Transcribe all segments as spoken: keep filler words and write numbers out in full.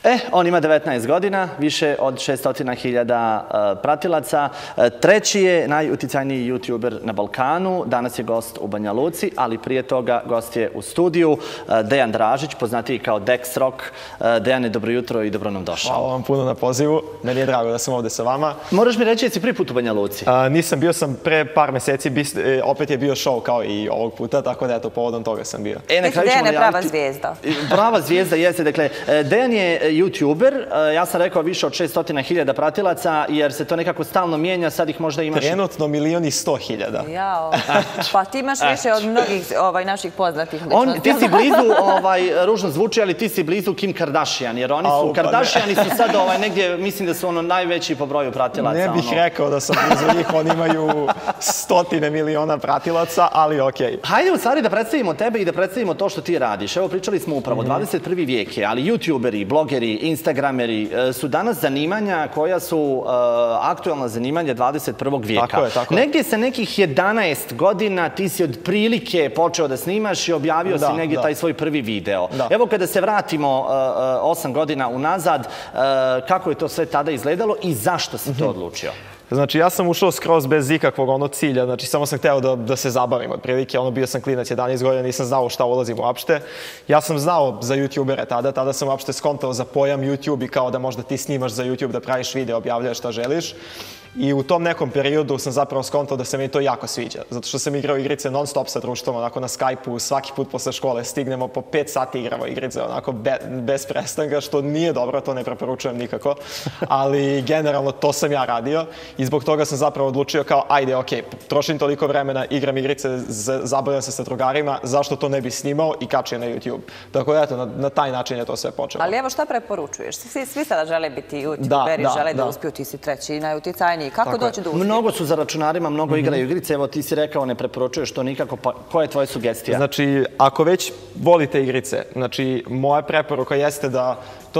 E, on ima devetnaest godina, više od šesto hiljada pratilaca. Treći je najuticajniji youtuber na Balkanu. Danas je gost u Banja Luci, ali prije toga gost je u studiju. Dejan Dražić, poznatiji kao Dex Rock. Dejane, dobro jutro i dobro nam došao. Hvala vam puno na pozivu. Meni je drago da sam ovde sa vama. Moraš mi reći, jesi prvi put u Banja Luci? Nisam, bio sam pre par meseci, opet je bio show kao i ovog puta, tako da eto, povodom toga sam bio. Dejan je prava zvijezda. Prava zvijezda jeste, dakle, Dejan je youtuber, ja sam rekao više od šesto hiljada pratilaca, jer se to nekako stalno mijenja, sad ih možda imaš... Trenutno milion i sto hiljada. Jao, pa ti imaš više od mnogih naših poznatih ličnosti. Ti si blizu, ružno zvuči, ali ti si blizu Kim Kardashian, jer oni su, Kardashiani su sad negdje, mislim da su ono najveći po broju pratilaca. Ne bih rekao da sam blizu njih, oni imaju stotine miliona pratilaca, ali okej. Hajde u stvari da predstavimo tebe i da predstavimo to što ti radiš. Evo, pričali smo upravo, dvadeset prvi vijek je, ali youtuberi, blogeri, instagrameri su danas zanimanja koja su aktualna zanimanja dvadeset prvog vijeka. Tako je, tako je. Negdje sa nekih jedanaest godina ti si od prilike počeo da snimaš i objavio si negdje taj svoj prvi video. Evo, kada se vratimo osam godina unazad, kako je to sve tada izgledalo i zašto si to odlučio? Znači, ja sam ušao skroz bez ikakvog ono cilja, znači samo sam hteo da se zabavim otprilike, ono bio sam klinac jedanaest godina, nisam znao šta ulazim uopšte. Ja sam znao za youtubere tada, tada sam uopšte skontao za pojam YouTube i kao da možda ti snimaš za YouTube, da praviš video, objavljaš šta želiš. I u tom nekom periodu sam zapravo skontao da se mi to jako sviđa, zato što sam igrao igrice non stop sa društvom, onako na Skype-u, svaki put posle škole stignemo po pet sati igramo igrice, onako bez prestanka, što nije dobro, to ne preporučujem nikako, ali generalno to sam ja radio i zbog toga sam zapravo odlučio kao, ajde, okej, trošim toliko vremena, igram igrice, zabavljam se sa drugarima, zašto to ne bi snimao i kačio na YouTube. Tako da, eto, na taj način je to sve počelo. Ali evo šta preporučuješ? Svi sada žele biti youtuberi, žele da uspiju, ti si treći najuticajniji. Kako doći do uspjeha? Mnogo su za računarima, mnogo igraju igrice. Evo, ti si rekao, ne preporučuješ to nikako. Pa koja je tvoja sugestija? Znači, ako već volite igrice, znači, moja preporuka jeste da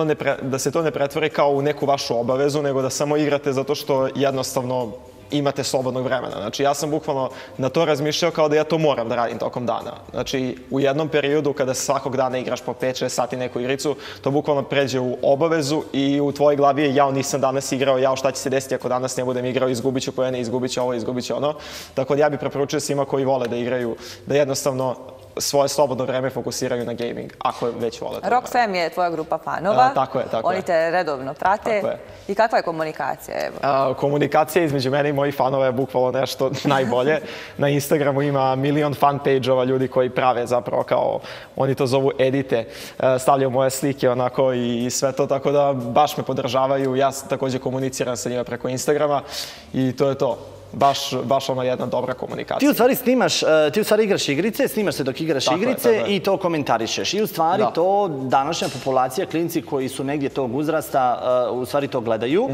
da se to ne pretvori kao u neku vašu obavezu, nego da samo igrate zato što jednostavno imate slobodnog vremena. Znači, ja sam bukvalno na to razmišljao kao da ja to moram da radim tokom dana. Znači, u jednom periodu kada svakog dana igraš po pet šest sati neku igricu, to bukvalno pređe u obavezu i u tvojoj glavi je jao, nisam danas igrao, jao, šta će se desiti ako danas ne budem igrao, izgubit ću poene, izgubit ću ovo, izgubit ću ono. Tako da ja bih preporučio svima koji vole da igraju, da jednostavno svoje slobodno vreme fokusiraju na gaming, ako već vole. Rock Fam je tvoja grupa fanova. Tako je, tako je. Oni te redovno prate. I kakva je komunikacija? Komunikacija između mene i mojih fanova je bukvalno nešto najbolje. Na Instagramu ima milion fan page-ova ljudi koji prave zapravo kao, oni to zovu edite, stavljaju moje slike onako i sve to, tako da baš me podržavaju. Ja također komuniciram sa njima preko Instagrama i to je to. Baš ona jedna dobra komunikacija. Ti u stvari snimaš, ti u stvari igraš igrice, snimaš se dok igraš igrice i to komentarišeš. I u stvari to današnja populacija, klinci koji su negdje tog uzrasta, u stvari to gledaju.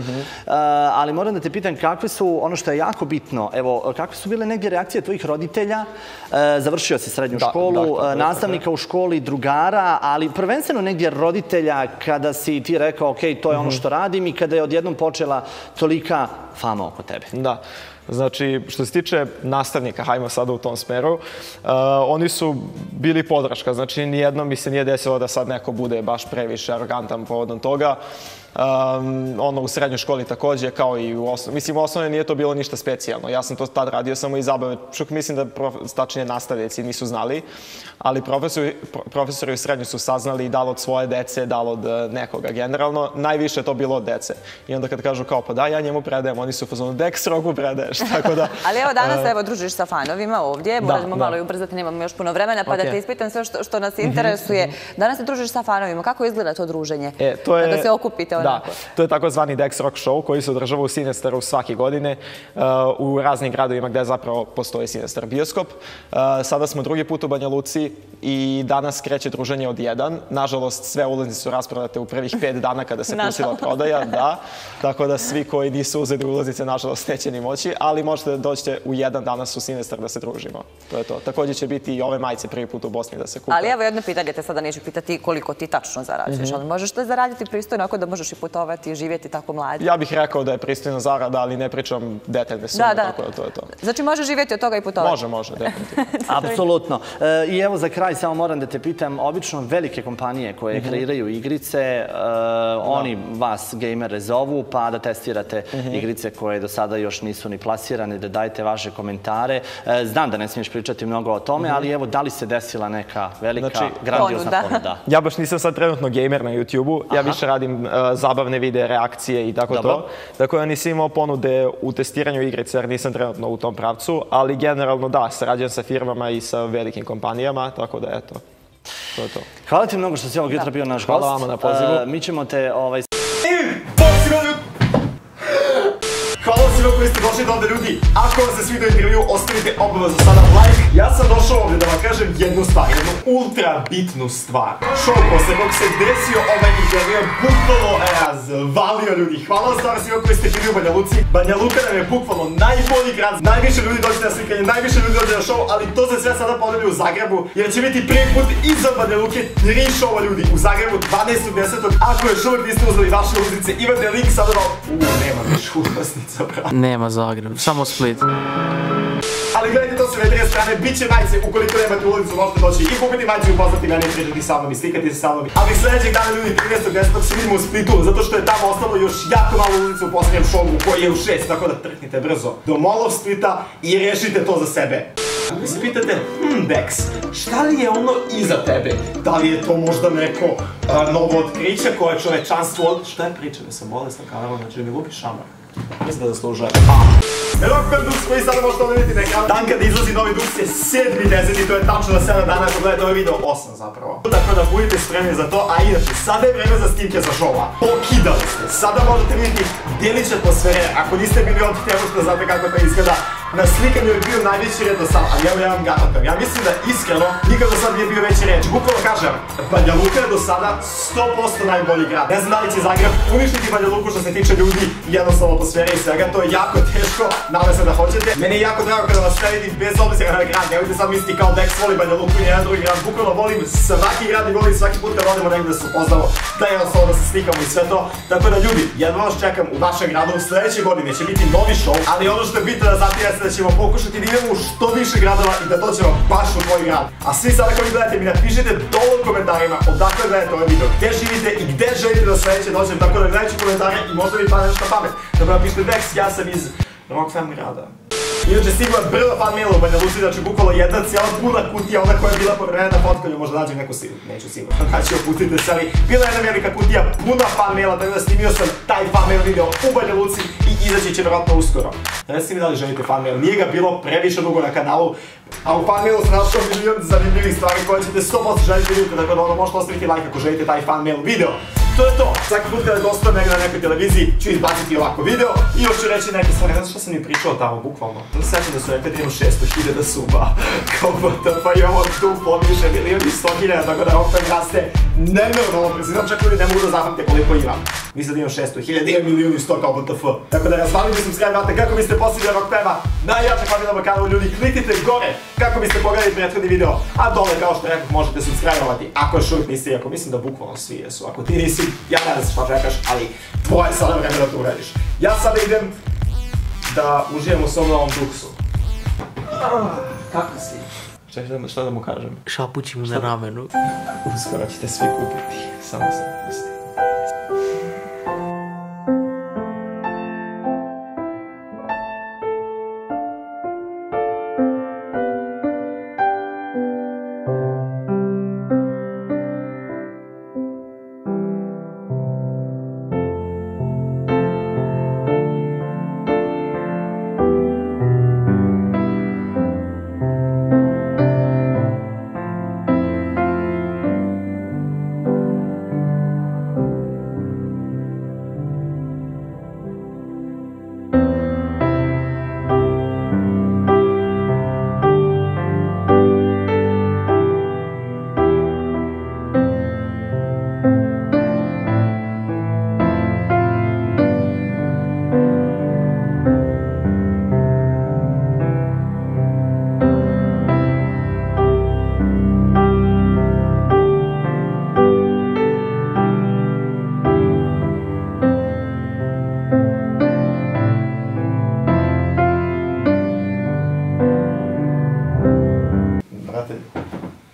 Ali moram da te pitam kakve su, ono što je jako bitno, evo, kakve su bile negdje reakcije tvojih roditelja? Završio si srednju školu, nastavnika u školi, drugara, ali prvenstveno negdje roditelja kada si ti rekao, ok, to je ono što radim i kada je odjednom počela tolika fama oko tebe. Da. Znači, što se tiče nastavnika, hajmo sada u tom smeru, oni su bili podrška. Znači, nijedno mi se nije desilo da sad neko bude baš previše arogantan povodom toga. Ono, u srednjoj školi također, kao i u osnovnoj. Mislim, u osnovnoj nije to bilo ništa specijalno. Ja sam to tad radio samo iz zabave. Čak mislim da tačnije nastavnici nisu znali, ali profesori u srednjoj su saznali da li od svoje dece, da li od nekoga generalno. Najviše je to bilo od dece. I onda kad kažu kao, pa da, ja njemu predajem, oni su u fazonu, Dex Rocku predaješ, tako da... Ali evo danas, evo, družiš sa fanovima ovdje, moramo malo i ubrzati, nemamo još puno vremena, pa da te ispitam sve što nas interesuje. Danas se družiš sa fanovima, kako izgleda to druženje? Da se okupite? Da, to je takozvani Dex Rock Show koji se održava u Sinestaru svake godine u raznim gradovima gde zapravo postoji Sinestar bioskop. Sada smo drugi put u Banja Luci i danas kreće druženje od jedan. Nažalost, sve ulaznice su rasprodate u prvih pet dana kada se pustila prodaja, da. Tako da svi koji nisu uzeli ulaznice, nažalost, neće ni moći, ali možete doći u jedan danas u Sinestar da se družimo. To je to. Također će biti i ove majice prvi put u Bosni da se kupe. Ali evo jedno pitanje, te sada neću pitati koliko ti tačno zarađuješ, ali možeš da zaraditi pristojno ako da možeš otići putovati i živjeti tako mladi? Ja bih rekao da je pristojna zarada, ali ne pričam detaljne sume, tako da to je to. Znači može živjeti od toga i putovati? Može, može, definitivno. Apsolutno. I evo za kraj samo moram da te pitam, obično velike kompanije koje kreiraju igrice, oni vas gejmere zovu pa da testirate igrice koje do sada još nisu ni plasirane, da dajete vaše komentare. Znam da ne smiješ pričati mnogo o tome, ali evo da li se desila neka velika, grandiozna ponuda? Ja baš nisam sad trenutno gejmer na YouTube-u, ja više radim zabavne videe, reakcije i tako to. Tako da nisam imao ponude u testiranju igrice jer nisam trenutno u tom pravcu, ali generalno da, sarađujem sa firmama i sa velikim kompanijama, tako da eto, to je to. Hvala ti mnogo što si ovog jutra bio naš gost. Hvala vama na pozivu. Mi ćemo te... Hvala svima koji ste došli do ovde, ljudi. Ako vam se svidio intervju, ostavite obavezno sada like. Ja sam došao ovdje da vam kažem jednu stvar, jednu ultra bitnu stvar. Šou posle kog se desio ovaj intervju je bukvalno razvalio, ljudi. Hvala vam stvarno svima koji ste bili u Banja Luci. Banja Luka nam je bukvalno najbolji grad. Najviše ljudi dođe na slikanje, najviše ljudi dođe na šou, ali to se sve sada podebi u Zagrebu, jer će biti prvi put izvan Banja Luke tri šova, ljudi. U Zagrebu dvanaestog desetog Ako još uvijek niste uzeli vaše ulaznice, imate link sada na... Uuu, nema više ulaznica, brate. Nema Zagreb, samo Split. Ali gledajte to sve druge strane, bit će majice, ukoliko nemate ulaznicu možete doći i kupiti majice i upoznati mene i pričati sa mnom i slikati se sa mnom. Ali sljedećeg dana, ljudi, trinaestog desetog se vidimo u Splitu, zato što je tamo ostalo još jako malo ulaznica u posljednjem šovu koji je u šest, tako da trknite brzo do Mall of Splita i rešite to za sebe. Ako se pitate, hm, Dex, šta li je ono iza tebe? Da li je to možda neko novo otkriće koje čovečanstvo od... Šta je priča da sam bolestan kanarom, znači da mi lupi šamar? Mislim da zaslužuje. Rockband Dux koji sada možete vidjeti na ekranu. Dan kada izlazi novi Dux je sedmi deseti, to je tačno na sedam dana ako gledate ovaj video, osam zapravo. Tako da budite spremni za to, a inače, sada je vreme za snimke za šova. Pokidali ste, sada možete vidjeti djelić atmosfere, ako niste bili ovdje te možete znate kako to izgleda. Na slikanju je bio najveći red do sad, ali evo ja vam garantujem. Ja mislim da iskreno nikad do sad nije bio veći red. Bukvalno kažem, Banja Luka je do sada sto posto najbolji grad. Ne znam da li će Zagreb uništiti Banja Luku što se tiče ljudi i jednostavno atmosfere i svega. To je jako teško, nadam se da hoćete. Meni je jako drago kada vas sve vidim bez obzira na grad. Nemojte sad misliti kao Dex voli Banja Luku i jedan drugi grad. Bukvalno volim svaki grad i volim svaki put kad odemo negdje da se upoznamo. Da jednostavno da se slikamo i sve to. Tako da ljudi, jedva vas čekam u vašem gradu. Sljedeće godine će biti novi show, ali ono što je bitno da znate da ćemo pokušati da idemo u što više gradova i da dođemo baš u tvoj grad. A svi sada koji gledate mi napišite dole u komentarima odakle gledate ovaj video, gdje živite i gdje želite da sljedeće dođem, tako da gledajući komentare i možda mi pada nešto na pamet. Tako da napišite Dex, ja sam iz Rockfam grada. Inače stigla je brda fan maila u Banja Luci, znači bukvalo jedna cijela puna kutija, ona koja je bila povremena na fotkanju, možda nađem neku silu, neću sigurno, znači opustite se, ali bila je jedna velika kutija, puna fan maila, tako da snimio sam taj fan mail video u Banja Luci i izaći će vjerojatno uskoro. Recite mi da li želite fan mail, nije ga bilo previše dugo na kanalu, a u fan mailu sam našao milion zanimljivih stvari koje ćete sto posto želite vidjeti, tako da ono možete ostaviti like ako želite taj fan mail video. To je to, svaki put kada gostom negdje na nekoj televiziji ću izbaciti ovako video i još ću reći neke stvari, znači što sam mi pričao tamo, bukvalno. To se sjećam da su rekli da imamo šesto hiljada suba, kao pa imamo duplo više, milijon i sto hiljada, tako da Rockfam raste nenormalno, prezivam čak ljudi ne mogu da zapamte koliko imam. Mislim da imam šesto hiljada, imam milijon i sto kao B T F. Tako da razvalim da subscribe bate kako biste postigli Rockfama, najjača familija na kanalu, ljudi, kliknite gore kako biste pogledali prethodni video, a dole kao što rekao možete subscribe-ovati ako još uvijek niste, iako mislim da bukvalno svi jesu, ako ti nisi, ja ne znam šta čekaš, ali tvoje je sada vreme da to uradiš. Ja sada idem da užijem u svom novom Duxu. Kako si? Čekaj, šta da mu kažem? Šapući mu na ramenu. Uskoro ćete svi kupiti, samo sam pusti.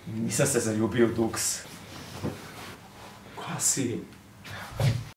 Nisam se zaljubio u Dux. Koja si?